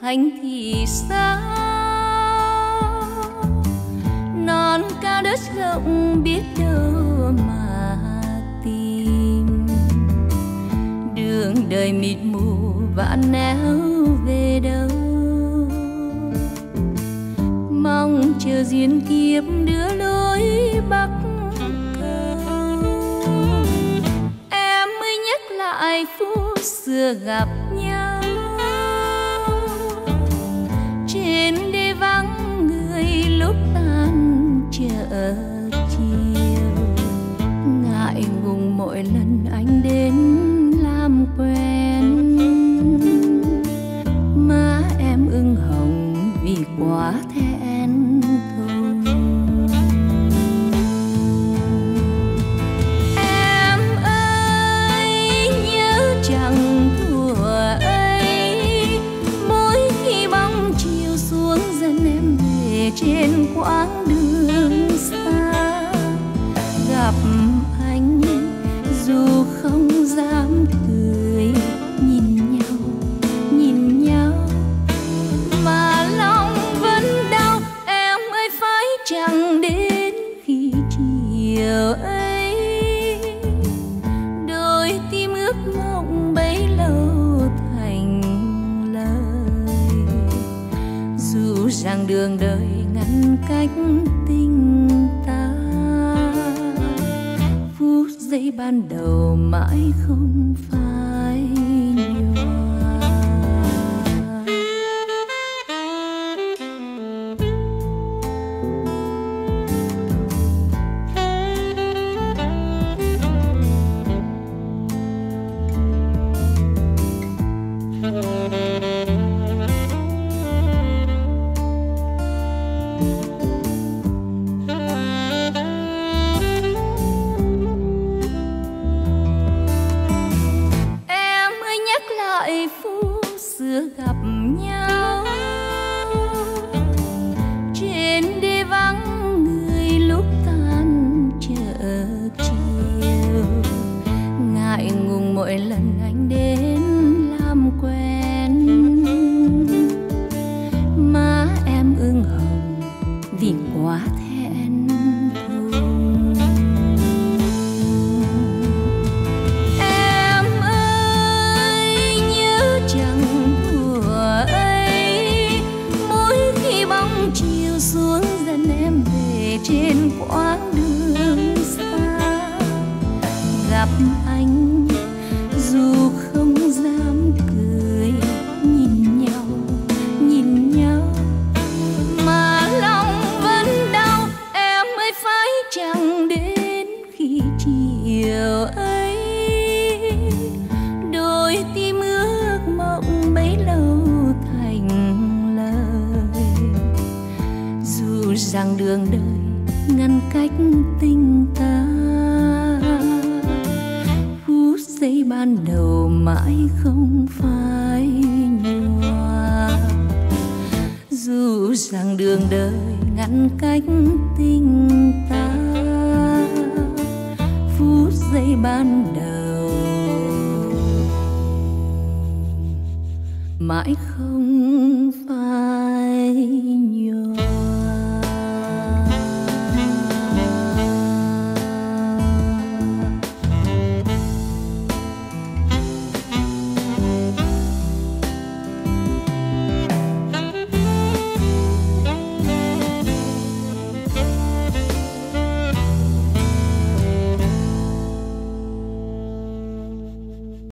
hành thì sao, non cao đất rộng biết đâu mà tìm, đường đời mịt mù vạn nẻo về đâu, mong chờ duyên kiếp đưa lối bắc cầu. Em mới nhắc lại phút xưa gặp nhau, trên đê vắng người lúc tan chợ chiều, ngại ngùng mỗi lần anh đến làm quen, má em ửng hồng vì quá thẹn thùng. Em ơi nhớ chẳng thuở ấy, mỗi khi bóng chiều xuống dần em về trên quãng đường xa, gặp anh dù không dám cười, nhìn nhau mà lòng vẫn đau. Em ơi phải chẳng đến khi chiều ấy, đôi tim ước mộng bấy lâu thành lời, dù rằng đường đời ngăn cách tình ta, phút giây ban đầu mãi không phai nhòa. Gặp nhau trên đê vắng người lúc tan chợ chiều, ngại ngùng mỗi lần anh đến làm quen, má em ửng hồng vì quá thẹn thùng. Em ơi nhớ chẳng xuống dần em về trên quãng đường xa, gặp anh dù không dám cười, nhìn nhau mà lòng vẫn đau. Em ơi phải chẳng đến khi chiều ấy, đôi tim ước mộng bấy lâu thành lời, dù rằng đường đời ngăn cách tình ta, phút giây ban đầu mãi không phai nhòa, dù rằng đường đời ngăn cách tình ta, phút giây ban đầu mãi không phai